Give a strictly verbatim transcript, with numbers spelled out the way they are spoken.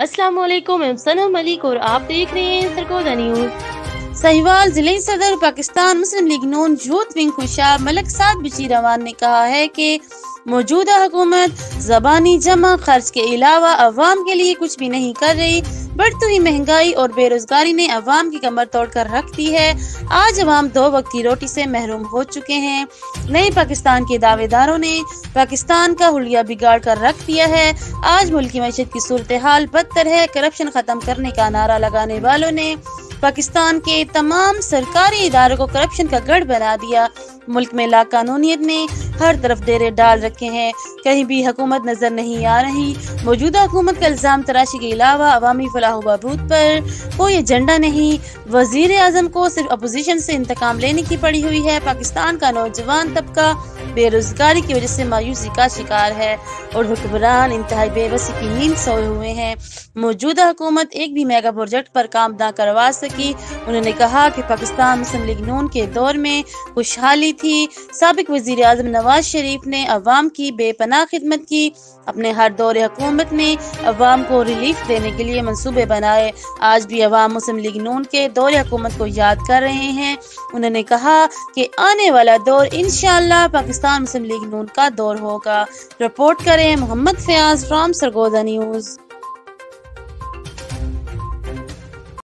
अस्सलाम वालेकुम, मैं सनम मलिक और आप देख रहे हैं सरगोदा न्यूज। साहिवाल जिले सदर Pakistan Muslim league Noon youth wing Khushab Malik Saad Bashir Awan ने कहा है कि मौजूदा हुकूमत ज़बानी जमा खर्च के अलावा अवाम के लिए कुछ भी नहीं कर रही। बढ़ती हुई महंगाई और बेरोजगारी ने अवाम की कमर तोड़ कर रख दी है। आज अवाम दो वक्त की रोटी से महरूम हो चुके हैं। नए पाकिस्तान के दावेदारों ने पाकिस्तान का हुलिया बिगाड़ कर रख दिया है। आज मुल्क की मईशत की सूरत हाल बदतर है। करप्शन खत्म करने का नारा लगाने वालों ने पाकिस्तान के तमाम सरकारी इदारों को करप्शन का गढ़ बना दिया। मुल्क में लाकानूनियत ने हर तरफ डेरे डाल रखे हैं। कहीं भी हुकूमत नजर नहीं आ रही। मौजूदा हुकूमत का इल्जाम तराशी के अलावा अवामी फलाह बहबूद पर कोई एजेंडा नहीं। वजीर आजम को सिर्फ अपोजिशन से इंतकाम लेने की पड़ी हुई है। पाकिस्तान का नौजवान तबका बेरोजगारी की वजह से मायूसी का शिकार है और हुक्मरान इंतहाई बेबसी की नींद सोए हुए हैं। मौजूदा हुकूमत एक भी मेगा प्रोजेक्ट पर काम न करवा सकी। उन्होंने कहा कि पाकिस्तान मुस्लिम लीग नून के दौर में खुशहाली थी। साबिक वजीर आजम नवाज शरीफ ने अवाम की बेपनाह खिदमत की। अपने हर दौर हुकूमत में अवाम को रिलीफ देने के लिए मंसूबे बनाए। आज भी अवाम मुस्लिम लीग नून के दौर हुकूमत को याद कर रहे हैं। उन्होंने कहा कि आने वाला दौर इंशाअल्लाह पाकिस्तान मुस्लिम लीग नून का दौर होगा। रिपोर्ट करें मोहम्मद फयाज फ्रॉम सरगोदा न्यूज।